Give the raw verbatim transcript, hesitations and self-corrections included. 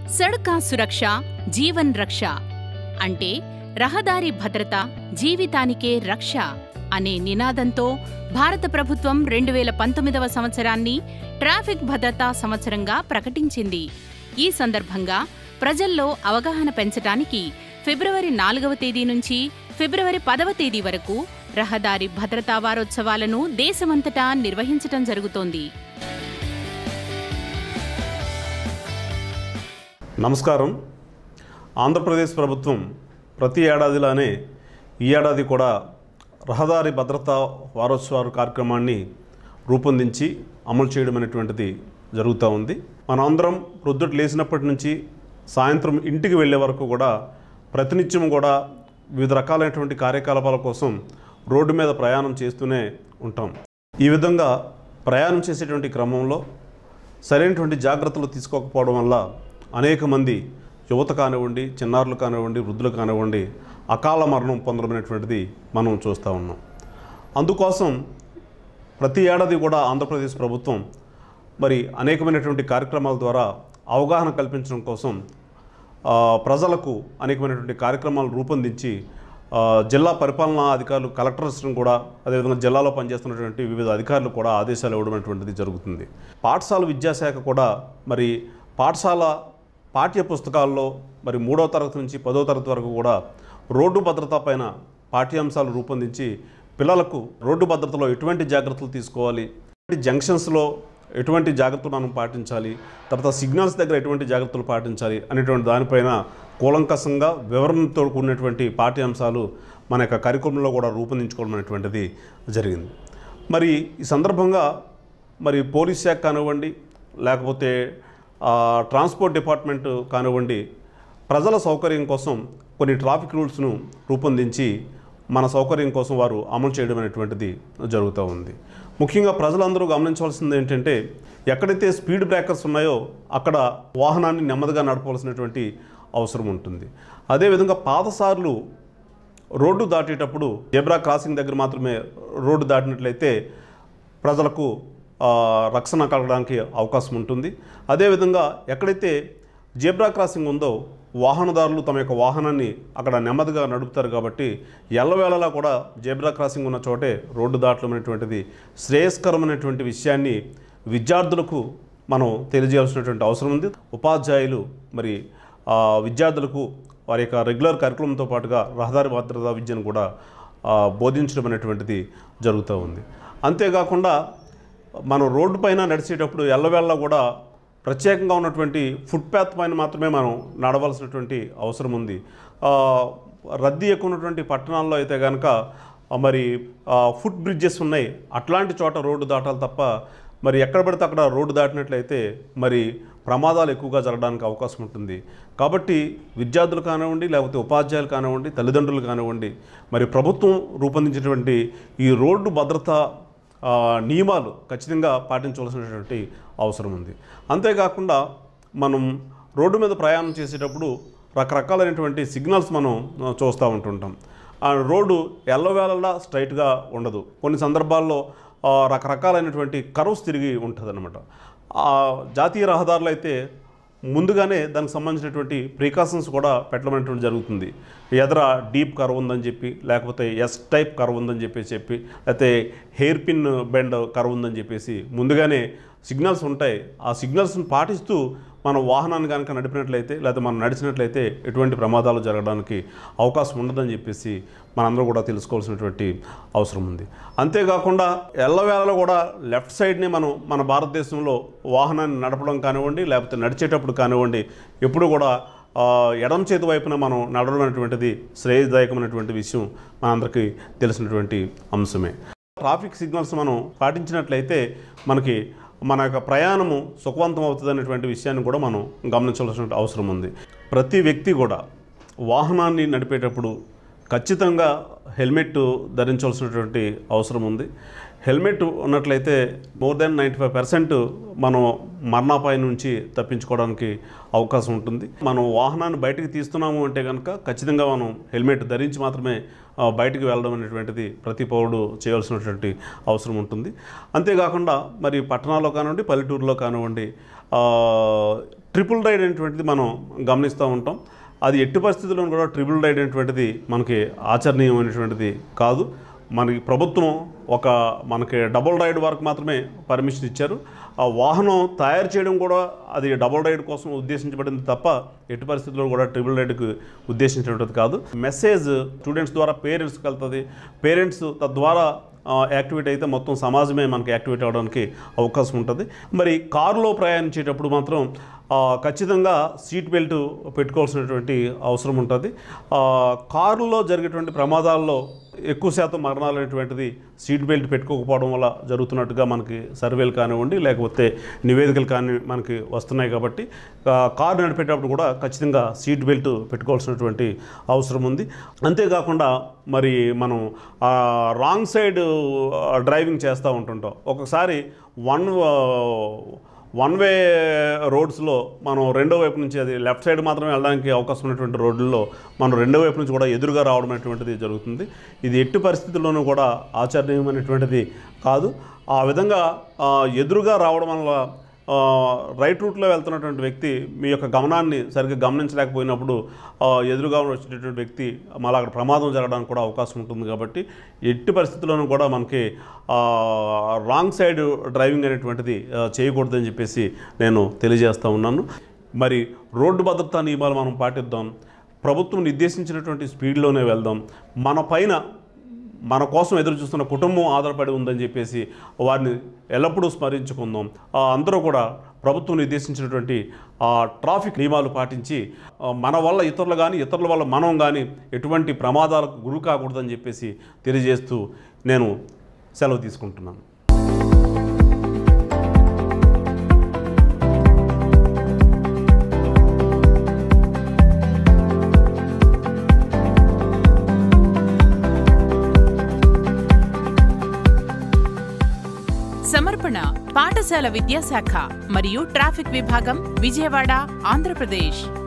సడకా సురక్ష జీవన్ రక్ష అంటే రహదారి భద్రత జీవితానికే రక్ష అనే నినాదంతో భారత ప్రభుత్వం రెండు వేల పంతొమ్మిదవ సంవత్సరాన్ని ట్రాఫిక్ భద్రతా సంవత్సరంగా ప్రకటించింది. ఈ సందర్భంగా ప్రజల్లో అవగాహన పెంచటానికి ఫిబ్రవరి నాలుగవ తేదీ నుంచి ఫిబ్రవరి పదవ తేదీ వరకు రహదారి భద్రతా వారోత్సవాలను దేశమంతటా నిర్వహించటం జరుగుతోంది. నమస్కారం. ఆంధ్రప్రదేశ్ ప్రభుత్వం ప్రతి ఏడాదిలానే ఈ ఏడాది కూడా రహదారి భద్రతా వారోత్సవాల కార్యక్రమాన్ని రూపొందించి అమలు చేయడం అనేటువంటిది జరుగుతూ ఉంది. మనందరం ప్రొద్దుట లేచినప్పటి నుంచి సాయంత్రం ఇంటికి వెళ్ళే వరకు కూడా ప్రతినిత్యం కూడా వివిధ రకాలైనటువంటి కార్యకలాపాల కోసం రోడ్డు మీద ప్రయాణం చేస్తూనే ఉంటాం. ఈ విధంగా ప్రయాణం చేసేటువంటి క్రమంలో సరైనటువంటి జాగ్రత్తలు తీసుకోకపోవడం వల్ల అనేక మంది యువత కానివ్వండి, చిన్నారులు కానివ్వండి, వృద్ధులు కానివ్వండి అకాల మరణం పొందడమైనటువంటిది మనం చూస్తూ ఉన్నాం. అందుకోసం ప్రతి ఏడాది కూడా ఆంధ్రప్రదేశ్ ప్రభుత్వం మరి అనేకమైనటువంటి కార్యక్రమాల ద్వారా అవగాహన కల్పించడం కోసం ప్రజలకు అనేకమైనటువంటి కార్యక్రమాలు రూపొందించి జిల్లా పరిపాలనా అధికారులు, కలెక్టర్స్ను కూడా, అదేవిధంగా జిల్లాలో పనిచేస్తున్నటువంటి వివిధ అధికారులు కూడా ఆదేశాలు ఇవ్వడం అనేటువంటిది జరుగుతుంది. పాఠశాల విద్యాశాఖ కూడా మరి పాఠశాల పాఠ్య పుస్తకాల్లో మరి మూడో తరగతి నుంచి పదో తరగతి వరకు కూడా రోడ్డు భద్రత పైన పాఠ్యాంశాలు రూపొందించి పిల్లలకు రోడ్డు భద్రతలో ఎటువంటి జాగ్రత్తలు తీసుకోవాలి, జంక్షన్స్లో ఎటువంటి జాగ్రత్తలు మనం పాటించాలి, తర్వాత సిగ్నల్స్ దగ్గర ఎటువంటి జాగ్రత్తలు పాటించాలి అనేటువంటి దానిపైన కూలంకషంగా వివరణతో కూడినటువంటి పాఠ్యాంశాలు మన యొక్క కరికులంలో కూడా రూపొందించుకోవడం అనేటువంటిది జరిగింది. మరి ఈ సందర్భంగా మరి పోలీస్ శాఖ కానివ్వండి, లేకపోతే ట్రాన్స్పోర్ట్ డిపార్ట్మెంట్ కానివ్వండి, ప్రజల సౌకర్యం కోసం కొన్ని ట్రాఫిక్ రూల్స్ను రూపొందించి మన సౌకర్యం కోసం వారు అమలు చేయడం అనేటువంటిది జరుగుతూ ఉంది. ముఖ్యంగా ప్రజలందరూ గమనించవలసింది ఏంటంటే, ఎక్కడైతే స్పీడ్ బ్రేకర్స్ ఉన్నాయో అక్కడ వాహనాన్ని నెమ్మదిగా నడపవలసినటువంటి అవసరం ఉంటుంది. అదేవిధంగా పాదసారులు రోడ్డు దాటేటప్పుడు జెబ్రా క్రాసింగ్ దగ్గర మాత్రమే రోడ్డు దాటినట్లయితే ప్రజలకు రక్షణ కలగడానికి అవకాశం ఉంటుంది. అదేవిధంగా ఎక్కడైతే జెబ్రా క్రాసింగ్ ఉందో వాహనదారులు తమ యొక్క వాహనాన్ని అక్కడ నెమ్మదిగా నడుపుతారు కాబట్టి ఎల్లవేళలా కూడా జెబ్రా క్రాసింగ్ ఉన్న చోటే రోడ్డు దాటడం అనేటువంటిది శ్రేయస్కరమైనటువంటి విషయాన్ని విద్యార్థులకు మనం తెలియజేయాల్సినటువంటి అవసరం ఉంది. ఉపాధ్యాయులు మరి విద్యార్థులకు వారి యొక్క రెగ్యులర్ కరికులంతో పాటుగా రహదారి భద్రతా విద్యను కూడా బోధించడం అనేటువంటిది జరుగుతూ ఉంది. అంతేకాకుండా మనం రోడ్డు పైన నడిచేటప్పుడు ఎల్లవేళ కూడా ప్రత్యేకంగా ఉన్నటువంటి ఫుట్పాత్ పైన మాత్రమే మనం నడవలసినటువంటి అవసరం ఉంది. రద్దీ ఎక్కువ ఉన్నటువంటి పట్టణాల్లో అయితే కనుక మరి ఫుట్ బ్రిడ్జెస్ ఉన్నాయి, అట్లాంటి చోట రోడ్డు దాటాలి తప్ప మరి ఎక్కడ పడితే అక్కడ రోడ్డు దాటినట్లయితే మరి ప్రమాదాలు ఎక్కువగా జరగడానికి అవకాశం ఉంటుంది. కాబట్టి విద్యార్థులు కానివ్వండి, లేకపోతే ఉపాధ్యాయులు కానివ్వండి, తల్లిదండ్రులు కానివ్వండి, మరి ప్రభుత్వం రూపొందించినటువంటి ఈ రోడ్డు భద్రత నియమాలు ఖచ్చితంగా పాటించవలసినటువంటి అవసరం ఉంది. అంతేకాకుండా మనం రోడ్డు మీద ప్రయాణం చేసేటప్పుడు రకరకాలైనటువంటి సిగ్నల్స్ మనం చూస్తూ ఉంటుంటాం. ఆ రోడ్డు ఎల్లవేళలా స్ట్రైట్గా ఉండదు. కొన్ని సందర్భాల్లో రకరకాలైనటువంటి కర్వ్స్ తిరిగి ఉంటుంది అన్నమాట. జాతీయ రహదారులు అయితే ముందుగానే దానికి సంబంధించినటువంటి ప్రికాషన్స్ కూడా పెట్టడం అనేటువంటి జరుగుతుంది. ఎదర డీప్ కర్వ్ ఉందని చెప్పి, లేకపోతే ఎస్ టైప్ కర్వ్ ఉందని చెప్పేసి చెప్పి, లేకపోతే హెయిర్ పిన్ బెండ్ కర్వ్ ఉందని చెప్పేసి ముందుగానే సిగ్నల్స్ ఉంటాయి. ఆ సిగ్నల్స్ని పాటిస్తూ మన వాహనాన్ని కనుక నడిపినట్లయితే, లేకపోతే మనం నడిచినట్లయితే ఎటువంటి ప్రమాదాలు జరగడానికి అవకాశం ఉండదని చెప్పేసి మనందరూ కూడా తెలుసుకోవాల్సినటువంటి అవసరం ఉంది. అంతేకాకుండా ఎల్లవేళలో కూడా లెఫ్ట్ సైడ్ని మనం మన భారతదేశంలో వాహనాన్ని నడపడం కానివ్వండి, లేకపోతే నడిచేటప్పుడు కానివ్వండి, ఎప్పుడు కూడా ఎడమ చేతి వైపున మనం నడవడం అనేటువంటిది శ్రేయదాయకమైనటువంటి విషయం మనందరికీ తెలిసినటువంటి అంశమే. ట్రాఫిక్ సిగ్నల్స్ మనం పాటించినట్లయితే మనకి మన యొక్క ప్రయాణము సుఖవంతం అవుతుంది అనేటువంటి విషయాన్ని కూడా మనం గమనించాల్సిన అవసరం ఉంది. ప్రతి వ్యక్తి కూడా వాహనాన్ని నడిపేటప్పుడు ఖచ్చితంగా హెల్మెట్ ధరించాల్సినటువంటి అవసరం ఉంది. హెల్మెట్ ఉన్నట్లయితే more than ninety five percent మనం మరణాపాయం నుంచి తప్పించుకోవడానికి అవకాశం ఉంటుంది. మనం వాహనాన్ని బయటికి తీస్తున్నాము అంటే కనుక ఖచ్చితంగా మనం హెల్మెట్ ధరించి మాత్రమే బయటికి వెళ్ళడం అనేటువంటిది ప్రతి పౌరుడు చేయాల్సినటువంటి అవసరం ఉంటుంది. అంతేకాకుండా మరి పట్టణాల్లో కానివ్వండి, పల్లెటూరులో కానివ్వండి, ట్రిపుల్ రైడ్ అనేటువంటిది మనం గమనిస్తూ ఉంటాం. అది ఎట్టి పరిస్థితుల్లో కూడా ట్రిపుల్ రైడ్ అనేటువంటిది మనకి ఆచరణీయమైనటువంటిది కాదు. మనకి ప్రభుత్వం ఒక మనకి డబుల్ రైడ్ వరకు మాత్రమే పర్మిషన్ ఇచ్చారు. ఆ వాహనం తయారు చేయడం కూడా అది డబుల్ రైడ్ కోసం ఉద్దేశించబడింది తప్ప ఎట్టి పరిస్థితుల్లో కూడా ట్రిపుల్ రైడ్కి ఉద్దేశించినటువంటిది కాదు. మెసేజ్ స్టూడెంట్స్ ద్వారా పేరెంట్స్కి వెళ్తుంది. పేరెంట్స్ తద్వారా యాక్టివేట్ అయితే మొత్తం సమాజమే మనకి యాక్టివేట్ అవ్వడానికి అవకాశం ఉంటుంది. మరి కారులో ప్రయాణించేటప్పుడు మాత్రం ఖచ్చితంగా సీట్ బెల్ట్ పెట్టుకోవాల్సినటువంటి అవసరం ఉంటుంది. కారులో జరిగేటువంటి ప్రమాదాల్లో ఎక్కువ శాతం మరణాలు అనేటువంటిది సీట్ బెల్ట్ పెట్టుకోకపోవడం వల్ల జరుగుతున్నట్టుగా మనకి సర్వేలు కానివ్వండి లేకపోతే నివేదికలు కానీ మనకి వస్తున్నాయి. కాబట్టి కారు నడిపేటప్పుడు కూడా ఖచ్చితంగా సీట్ బెల్ట్ పెట్టుకోవాల్సినటువంటి అవసరం ఉంది. అంతేకాకుండా మరి మనం రాంగ్ సైడ్ డ్రైవింగ్ చేస్తూ ఉంటుంటాం. ఒకసారి వన్ వన్ వే రోడ్స్లో మనం రెండో వైపు నుంచి అది లెఫ్ట్ సైడ్ మాత్రమే వెళ్ళడానికి అవకాశం ఉన్నటువంటి రోడ్లలో మనం రెండో వైపు నుంచి కూడా ఎదురుగా రావడం అనేటువంటిది జరుగుతుంది. ఇది ఎట్టి పరిస్థితుల్లోనూ కూడా ఆచరణీయమైనటువంటిది కాదు. ఆ విధంగా ఎదురుగా రావడం వల్ల రైట్ రూట్లో వెళ్తున్నటువంటి వ్యక్తి మీ యొక్క గమనాన్ని సరిగ్గా గమనించలేకపోయినప్పుడు ఎదురుగా వచ్చేటటువంటి వ్యక్తి మళ్ళీ అక్కడ ప్రమాదం జరగడానికి కూడా అవకాశం ఉంటుంది. కాబట్టి ఎట్టి పరిస్థితుల్లోనూ కూడా మనకి రాంగ్ సైడ్ డ్రైవింగ్ అనేటువంటిది చేయకూడదని చెప్పేసి నేను తెలియజేస్తూ ఉన్నాను. మరి రోడ్డు భద్రతా నియమాలు మనం పాటిద్దాం. ప్రభుత్వం నిర్దేశించినటువంటి స్పీడ్లోనే వెళ్దాం. మన పైన మన కోసం ఎదురు చూస్తున్న కుటుంబం ఆధారపడి ఉందని చెప్పేసి వారిని ఎల్లప్పుడూ స్మరించుకుందాం. అందరూ కూడా ప్రభుత్వం నిర్దేశించినటువంటి ట్రాఫిక్ నియమాలు పాటించి మన వల్ల ఇతరులు కానీ ఇతరుల వల్ల మనం కానీ ఎటువంటి ప్రమాదాలకు గురి కాకూడదని చెప్పేసి తెలియజేస్తూ నేను సెలవు తీసుకుంటున్నాను. సమర్పణ పాఠశాల విద్యాశాఖ మరియు ట్రాఫిక్ విభాగం, విజయవాడ, ఆంధ్రప్రదేశ్.